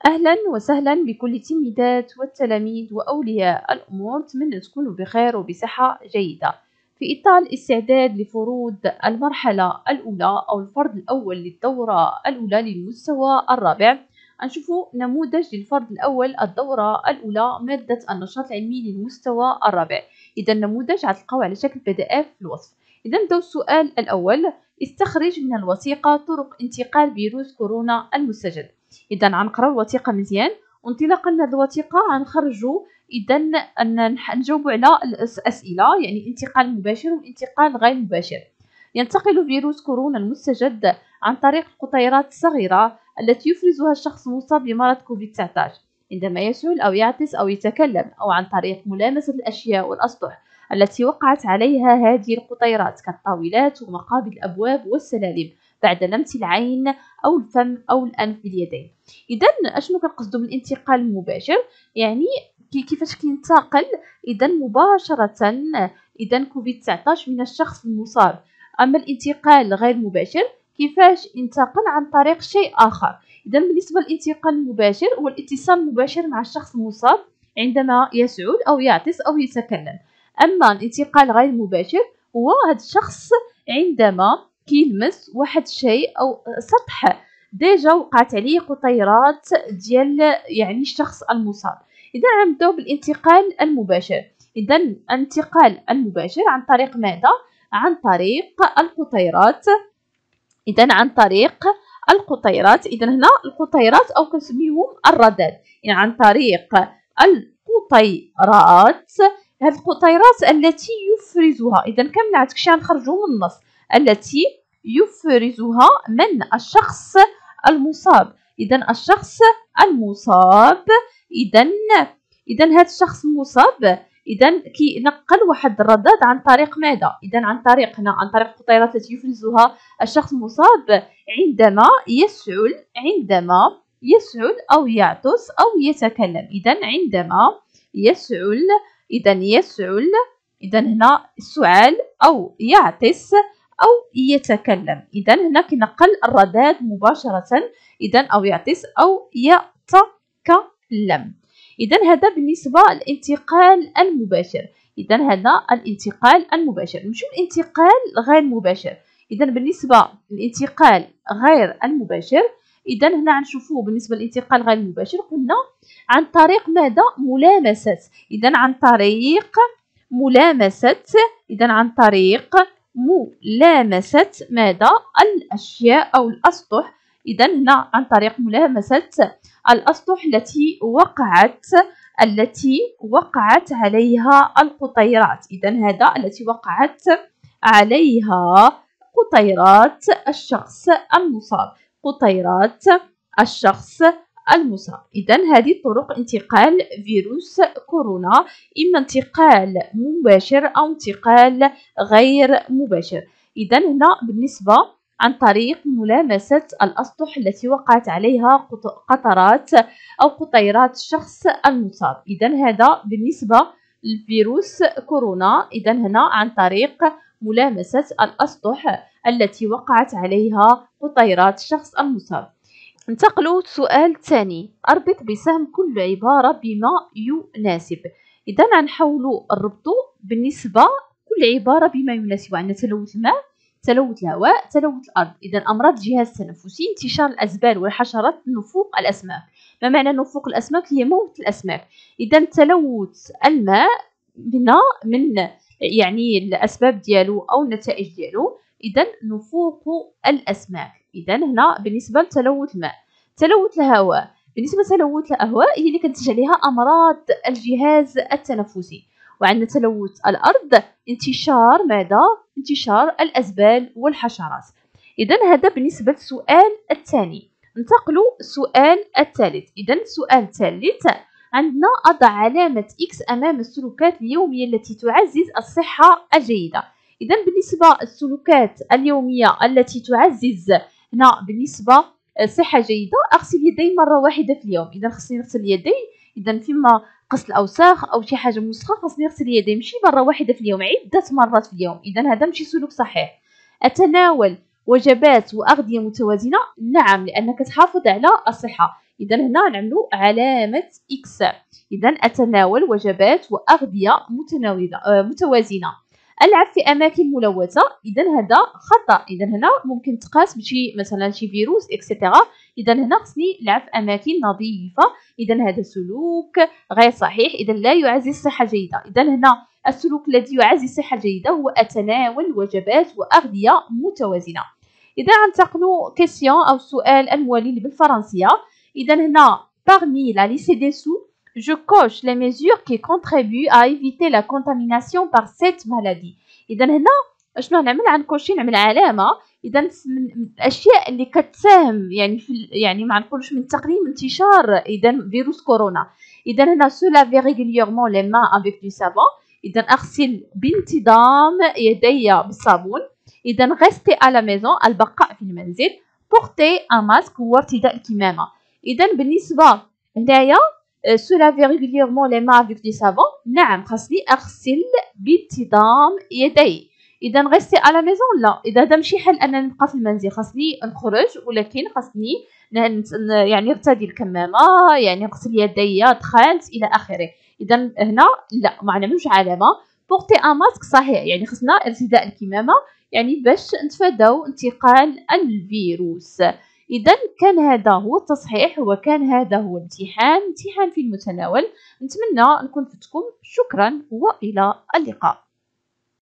أهلا وسهلا بكل التلميذات والتلاميذ وأولياء الأمور، أتمنى تكونوا بخير وبصحة جيدة. في إطار الاستعداد لفروض المرحلة الأولى أو الفرض الأول للدورة الأولى للمستوى الرابع، نشوفوا نموذج للفرض الأول الدورة الأولى مادة النشاط العلمي للمستوى الرابع. إذا النموذج غتلقاوه على شكل PDF في الوصف. إذا نبداو السؤال الأول: استخرج من الوثيقة طرق انتقال فيروس كورونا المستجد. إذا غنقراو الوثيقة مزيان، وانطلاقا من هذه الوثيقة غنخرجوا إذا نجاوبوا على الأسئلة، يعني الانتقال المباشر والانتقال غير مباشر. ينتقل فيروس كورونا المستجد عن طريق القطيرات الصغيرة التي يفرزها الشخص المصاب بمرض كوفيد-19 عندما يسعل أو يعطس أو يتكلم، أو عن طريق ملامسة الأشياء والأسطح التي وقعت عليها هذه القطيرات كالطاولات ومقابض الأبواب والسلالم بعد لمس العين أو الفم أو الأنف باليدين. إذا أشنو كنقصدو بالانتقال المباشر؟ يعني كيفاش كينتقل إذا مباشرة إذا كوفيد-19 من الشخص المصاب. أما الانتقال غير مباشر كيفاش ينتقل عن طريق شيء آخر. إذا بالنسبة للانتقال المباشر هو الاتصال المباشر مع الشخص المصاب عندما يسعل أو يعطس أو يتكلم. أما الانتقال غير مباشر هو هذا الشخص عندما كيلمس واحد الشيء أو سطح ديجا وقعت عليه قطيرات ديال يعني الشخص المصاب. إذا غنبداو بالانتقال المباشر. إذا الانتقال المباشر عن طريق ماذا؟ عن طريق القطيرات. إذا عن طريق القطيرات. إذا هنا القطيرات أو كنسميهم الرذاذ، يعني عن طريق القطيرات. هذه القطيرات التي يفرزها، إذا كامل هاد الشيء غنخرجوه من النص، التي يفرزها من الشخص المصاب. إذا الشخص المصاب، إذا هذا الشخص المصاب إذا كينقل واحد الرذاذ عن طريق ماذا؟ إذا عن طريق هنا عن طريق القطيرات التي يفرزها الشخص المصاب عندما يسعل أو يعطس أو يتكلم. إذا عندما يسعل، إذا هنا السعال أو يعطس أو يتكلم. إذا هنا كنقل الرذاذ مباشرة، إذا أو يعطس أو يتكلم. إذا هذا بالنسبة للانتقال المباشر. إذا هذا الانتقال المباشر. نمشيو للانتقال غير مباشر. إذا بالنسبة للانتقال غير المباشر، إذا هنا غنشوفوه بالنسبة للانتقال غير المباشر قلنا عن طريق ماذا؟ ملامسة. إذا عن طريق ملامسة. إذا عن طريق ملامسة ماذا؟ الأشياء أو الأسطح. إذا هنا عن طريق ملامسة الأسطح التي وقعت عليها القطيرات. إذا هذا التي وقعت عليها قطيرات الشخص المصاب. إذا هذه طرق انتقال فيروس كورونا، إما انتقال مباشر أو انتقال غير مباشر. إذا هنا بالنسبة عن طريق ملامسة الأسطح التي وقعت عليها قطرات أو قطيرات الشخص المصاب. إذا هذا بالنسبة لفيروس كورونا. إذا هنا عن طريق ملامسة الأسطح التي وقعت عليها قطيرات الشخص المصاب. انتقلوا السؤال الثاني: أربط بسهم كل عبارة بما يناسب. إذا غنحاولوا نربطوا بالنسبة كل عبارة بما يناسب. عندنا تلوث الماء، تلوث الهواء، تلوث الأرض. إذا أمراض الجهاز التنفسي، انتشار الأزبال والحشرات، نفوق الأسماك. ما معنى نفوق الأسماك؟ هي موت الأسماك. إذا تلوث الماء هنا من يعني الأسباب ديالو أو النتائج ديالو، إذا نفوق الأسماك. إذا هنا بالنسبة لتلوث الماء. تلوث الهواء، بالنسبة لتلوث الهواء هي اللي كتنتج عليها أمراض الجهاز التنفسي. وعندنا تلوث الأرض، انتشار ماذا؟ انتشار الأزبال والحشرات. إذا هذا بالنسبة للسؤال الثاني. ننتقلوا السؤال الثالث. إذا السؤال الثالث عندنا: أضع علامة إكس أمام السلوكات اليومية التي تعزز الصحة الجيدة. إذا بالنسبة للسلوكات اليومية التي تعزز هنا بالنسبة صحة جيدة، أغسل يدي مرة واحدة في اليوم. إذا خصني نغسل يدي، إذا فيما غسل الأوساخ أو شي حاجة مسخة خصني نغسل يدي ماشي مرة واحدة في اليوم، عدة مرات في اليوم. إذا هذا ماشي سلوك صحيح. أتناول وجبات وأغذية متوازنة، نعم، لأنك تحافظ على الصحة. إذا هنا نعملو علامة إكس. إذا أتناول وجبات وأغذية متوازنة. ألعب في أماكن ملوثة. إذا هذا خطأ. إذا هنا ممكن تقاس بشي مثلا شي فيروس إكسيتيرا. إذا هنا خصني نلعب في أماكن نظيفة. إذا هذا سلوك غير صحيح. إذا لا يعزز الصحة الجيدة. إذا هنا السلوك الذي يعزز الصحة الجيدة هو أتناول وجبات وأغذية متوازنة. إذا غنتقلوا كيسيون أو سؤال الموالي بالفرنسية. إذا هنا parmi la liste dessous je coche les mesures qui contribuent à éviter la contamination par cette maladie. إذا هنا شنو نعمل؟ غنكوشي نعمل علامة. إذا من الأشياء اللي كتساهم يعني يعني ما نقولوش من تقليل انتشار إذا فيروس كورونا. إذا هنا se laver régulièrement les mains avec du savon. إذا أغسل بانتظام يدي بالصابون. إذا rester à la maison البقاء في المنزل. porter un masque هو ارتداء الكمامة. إذا بالنسبة هنايا se laver régulièrement les mains avec du savon. نعم خاصني أغسل بانتظام يدي. إذا rester à la maison لا. إذا هذا ماشي حل أنني نبقى في المنزل. خاصني نخرج ولكن خاصني يعني ارتدي الكمامة يعني نغسل يدي دخلت إلى آخره. إذا هنا لا ما نعملوش علامة. بورتي ان ماسك صحيح يعني خصنا ارتداء الكمامة يعني باش نتفاداو انتقال الفيروس. إذا كان هذا هو التصحيح وكان هذا هو امتحان في المتناول. نتمنى نكون فدتكم. شكرا وإلى اللقاء.